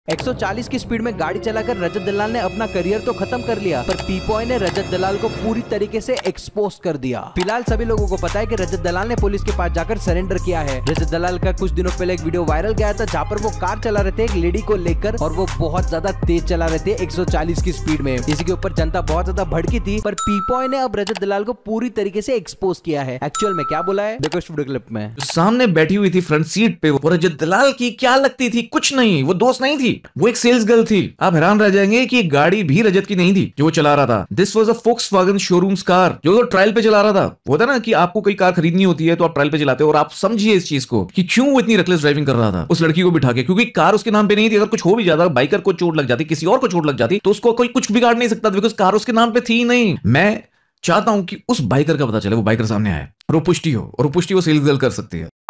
140 की स्पीड में गाड़ी चलाकर रजत दलाल ने अपना करियर तो खत्म कर लिया, पर पीपॉय ने रजत दलाल को पूरी तरीके से एक्सपोज कर दिया। फिलहाल सभी लोगों को पता है कि रजत दलाल ने पुलिस के पास जाकर सरेंडर किया है। रजत दलाल का कुछ दिनों पहले एक वीडियो वायरल गया था जहाँ पर वो कार चला रहे थे एक लेडी को लेकर, और वो बहुत ज्यादा तेज चला रहे थे 140 की स्पीड में। इसी के ऊपर जनता बहुत ज्यादा भड़की थी, पर पीपॉय ने अब रजत दलाल को पूरी तरीके से एक्सपोज किया है। एक्चुअल में क्या बोला है देखो इस वीडियो क्लिप में। सामने बैठी हुई थी फ्रंट सीट पे वो रजत दलाल की क्या लगती थी? कुछ नहीं, वो दोस्त नहीं थी, वो एक सेल्स गर्ल थी। आप हैरान रह जाएंगे कि गाड़ी भी रजत की नहीं थी जो वो चला रहा था। This was a Volkswagen showroom's car जो वो ट्रायल पे चला रहा था। वो होता ना कि आपको कोई कार खरीदनी होती है तो आप ट्रायल पे चलाते हो, और आप समझिए इस चीज को कि क्यों वो इतनी रेकलेस ड्राइविंग कर रहा था उस लड़की को बिठा के, क्योंकि कार उसके नाम पे नहीं थी। अगर कुछ हो भी जाता, बाइकर को चोट लग जाती, किसी और को चोट लग जाती, तो उसको कोई कुछ बिगाड़ नहीं सकता, बिकॉज कार उसके नाम पे थी नहीं। मैं चाहता हूं कि उस बाइकर का पता चले, वो बाइकर सामने आए और वो पुष्टि हो, और वो पुष्टि वो सेल्स गर्ल कर सकती है।